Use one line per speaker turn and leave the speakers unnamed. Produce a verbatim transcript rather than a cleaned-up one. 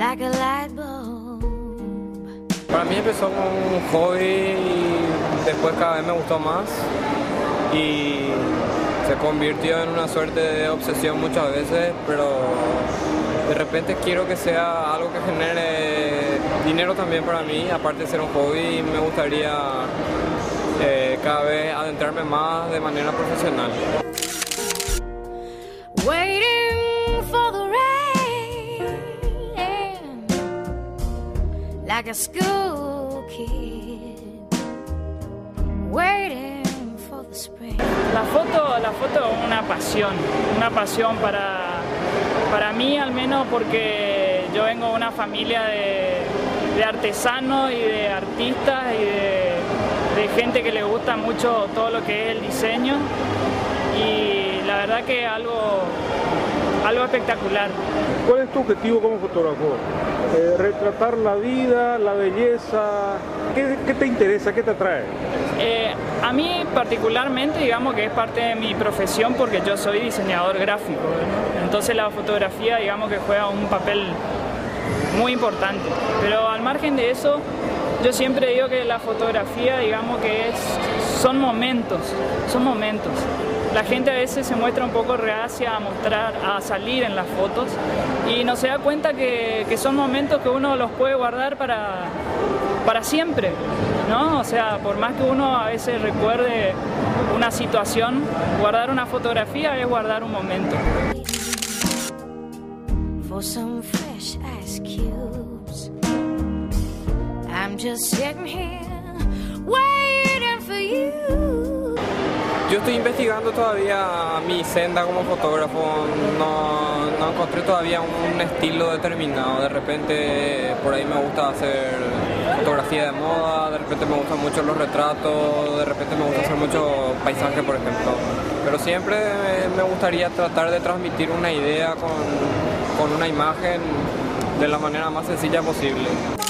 like a light bulb.
Para mí empezó como un hobby y después cada vez me gustó más y se convirtió en una suerte de obsesión muchas veces, pero de repente quiero que sea algo que genere dinero también para mí, aparte de ser un hobby, me gustaría eh, cada vez adentrarme más de manera profesional.
Waiting for the rain, like a school kid, waiting for the spring.
La foto, la foto es una pasión, una pasión para, para mí al menos, porque yo vengo de una familia de, de artesanos y de artistas y de, de gente que le gusta mucho todo lo que es el diseño, y la verdad que es algo, algo espectacular.
¿Cuál es tu objetivo como fotógrafo? Eh, ¿Retratar la vida, la belleza? ¿Qué, qué te interesa, qué te atrae?
Eh, a mí particularmente, digamos que es parte de mi profesión porque yo soy diseñador gráfico, ¿no? Entonces la fotografía, digamos que juega un papel muy importante. Pero al margen de eso, yo siempre digo que la fotografía, digamos que es, son momentos, son momentos. La gente a veces se muestra un poco reacia a mostrar, a salir en las fotos y no se da cuenta que, que son momentos que uno los puede guardar para, para siempre, ¿no? O sea, por más que uno a veces recuerde una situación, guardar una fotografía es guardar un momento.
For some fresh ice cubes, I'm just sitting here waiting for you.
Yo estoy investigando todavía mi senda como fotógrafo, no, no encontré todavía un estilo determinado. De repente por ahí me gusta hacer fotografía de moda, de repente me gustan mucho los retratos, de repente me gusta hacer mucho paisaje, por ejemplo. Pero siempre me gustaría tratar de transmitir una idea con, con una imagen de la manera más sencilla posible.